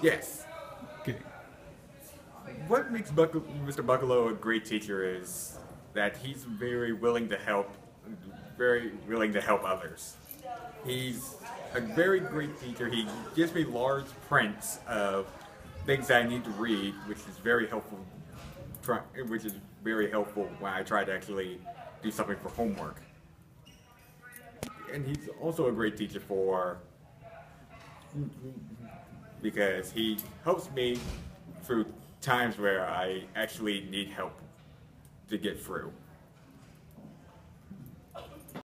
Yes. Okay. What makes Mr. Buccolo a great teacher is that he's very willing to help others. He's a very great teacher. He gives me large prints of things that I need to read, which is very helpful. Which is very helpful when I try to actually do something for homework. And he's also a great teacher because he helps me through times where I actually need help to get through.